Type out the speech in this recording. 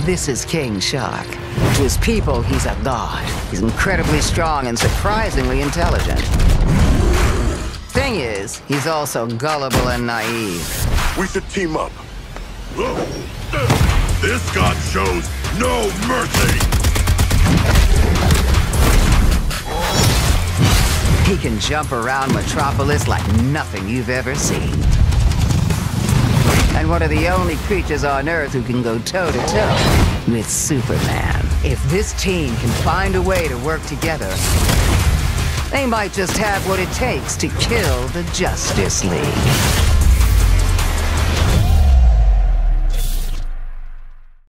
This is King Shark. To his people, he's a god. He's incredibly strong and surprisingly intelligent. Thing is, he's also gullible and naive. We should team up. This god shows no mercy! He can jump around Metropolis like nothing you've ever seen. And one of the only creatures on Earth who can go toe-to-toe with Superman. If this team can find a way to work together, they might just have what it takes to kill the Justice League.